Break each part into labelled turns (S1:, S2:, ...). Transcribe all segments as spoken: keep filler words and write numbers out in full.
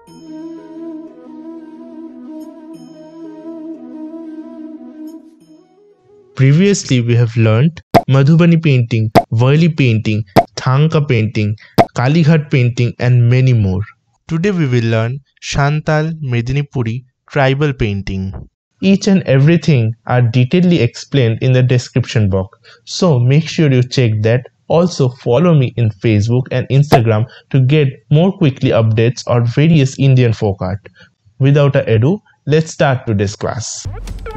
S1: Previously, we have learnt Madhubani painting, Worli painting, Thanka painting, Kalighat painting, and many more. Today, we will learn Santal Medinipuri tribal painting. Each and everything are detailedly explained in the description box, so make sure you check that. Also, follow me in Facebook and Instagram to get more quickly updates on various Indian folk art. Without ado, let's start today's class.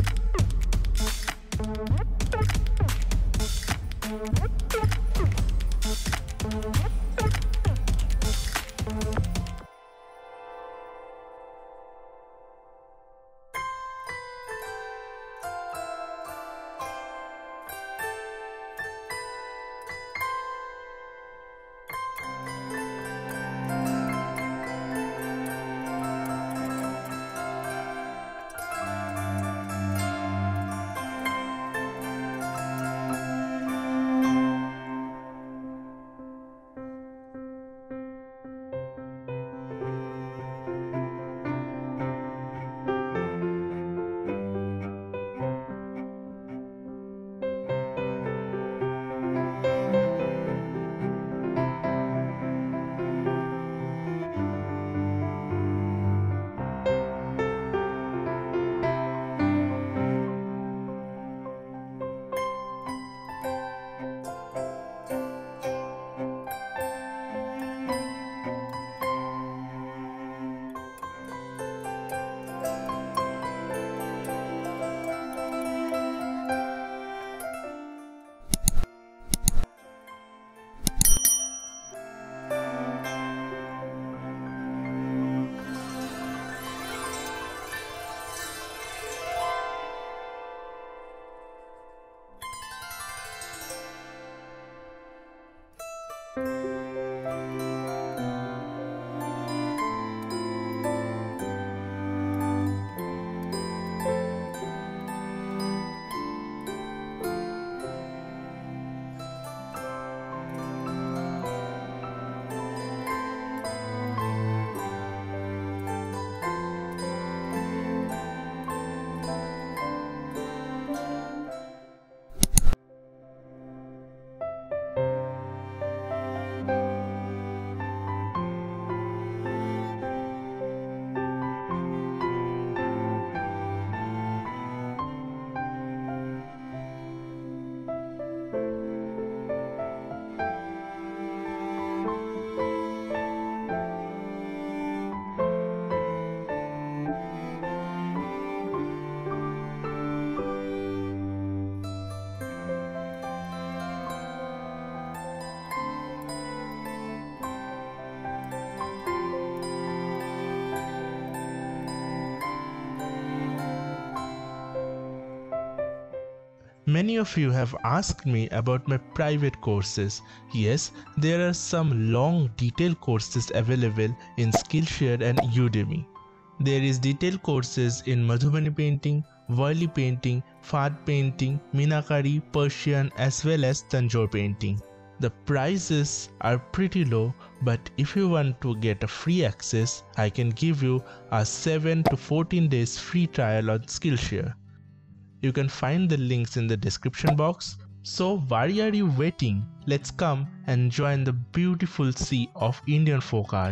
S1: Many of you have asked me about my private courses. Yes, there are some long detailed courses available in Skillshare and Udemy. There is detailed courses in Madhubani painting, Worli painting, Fad painting, Meenakari, Persian as well as Tanjore painting. The prices are pretty low, but if you want to get a free access, I can give you a seven to fourteen days free trial on Skillshare. You can find the links in the description box. So why are you waiting? Let's come and join the beautiful sea of Indian folk art.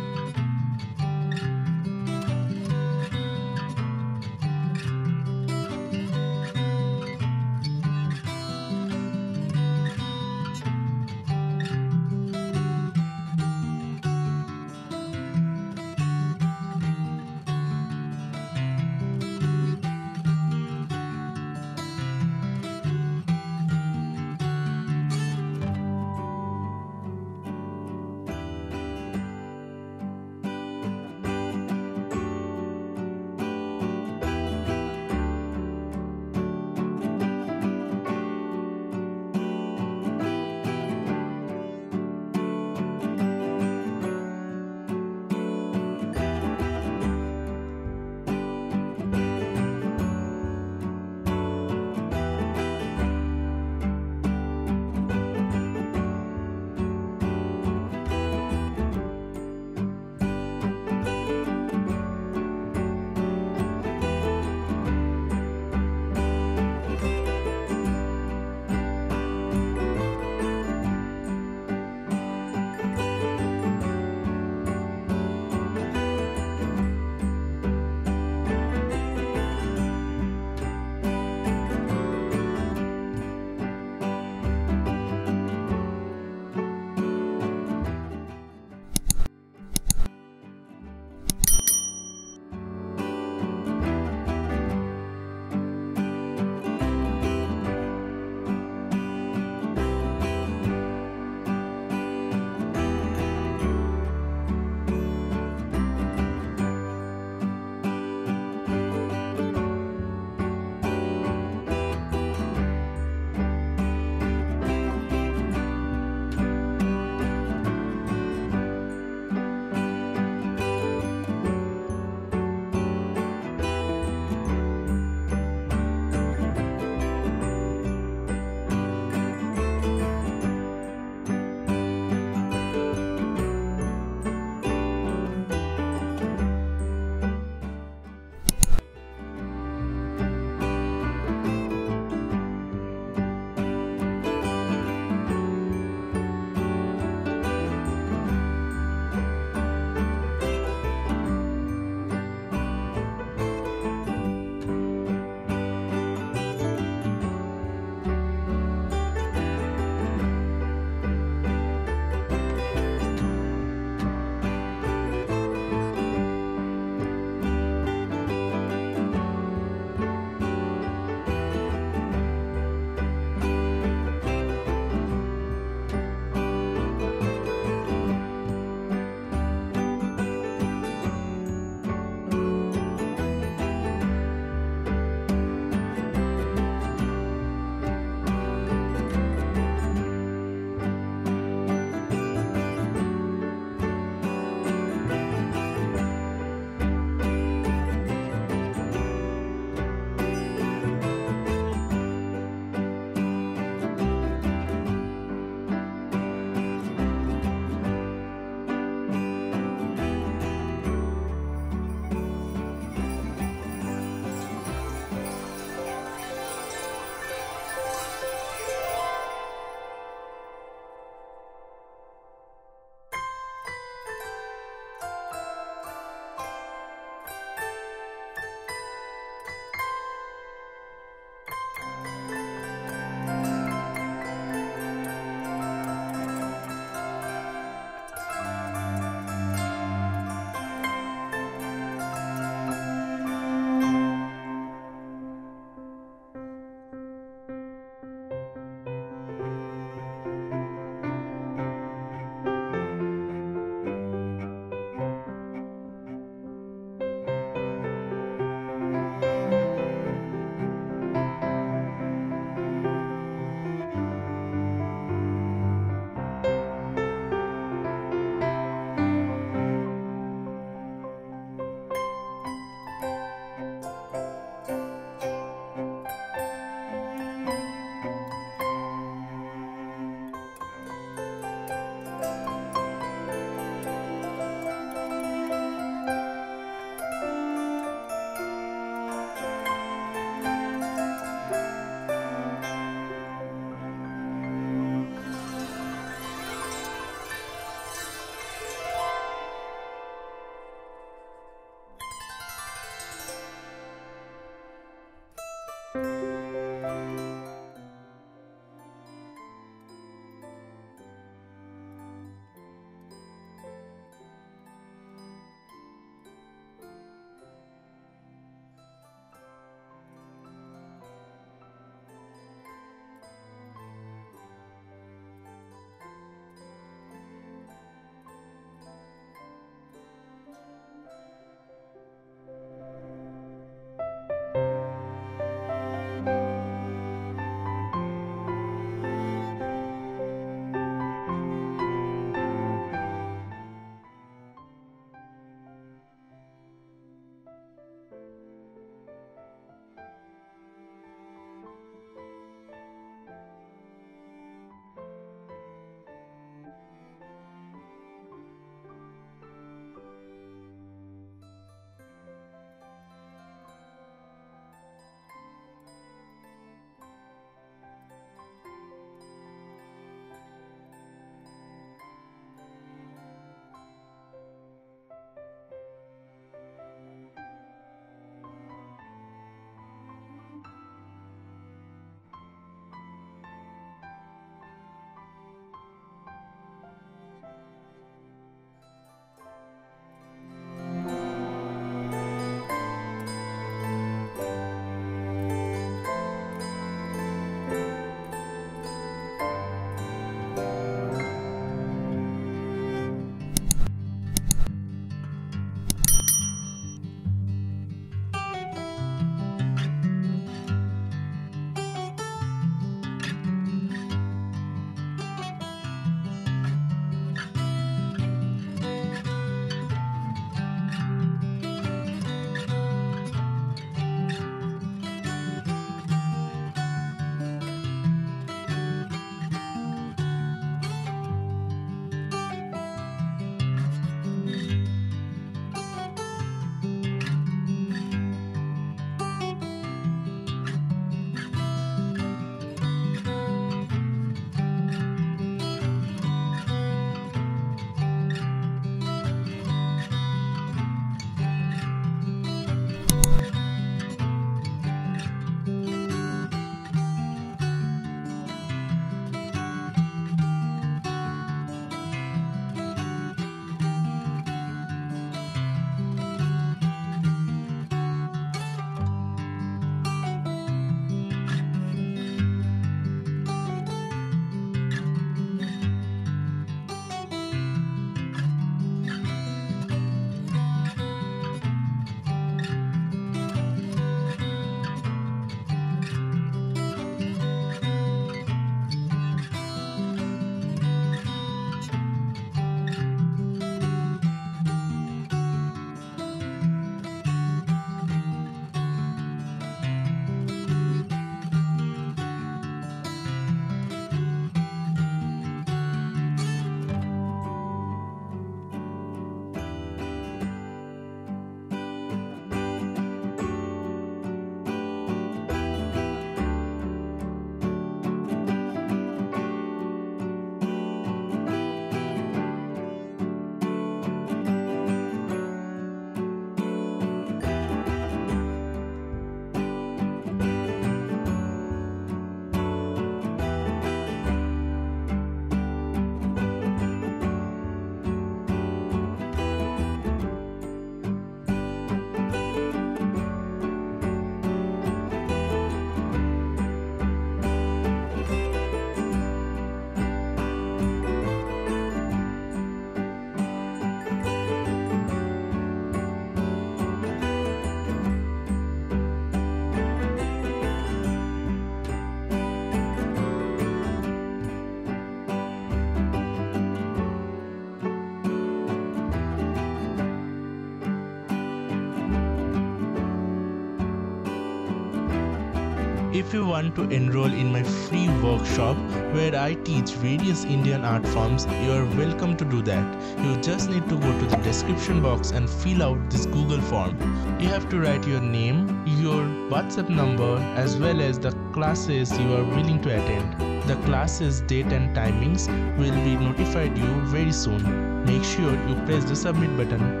S1: If you want to enroll in my free workshop where I teach various Indian art forms, you are welcome to do that. You just need to go to the description box and fill out this Google form. You have to write your name, your WhatsApp number, as well as the classes you are willing to attend. The classes date and timings will be notified you very soon. Make sure you press the submit button.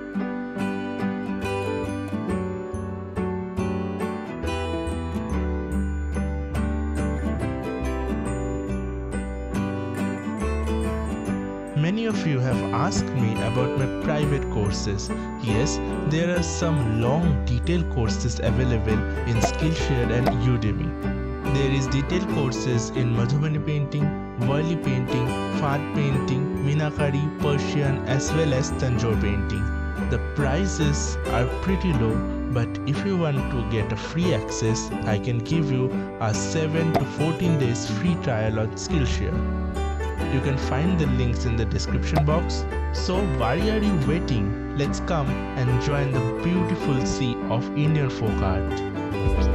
S1: Many of you have asked me about my private courses. Yes, there are some long detailed courses available in Skillshare and Udemy. There is detailed courses in Madhubani painting, Varli painting, Fat painting, Meenakari, Persian, as well as Tanjore painting. The prices are pretty low, but if you want to get a free access, I can give you a seven to fourteen days free trial on Skillshare. You can find the links in the description box. So why are you waiting? Let's come and join the beautiful sea of Indian folk art.